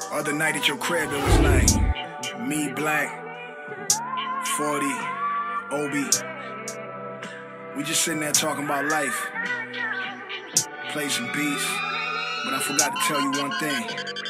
Other night at your crib, it was like me, Black, 40, Obi. We just sitting there talking about life. Play some beats, but I forgot to tell you one thing.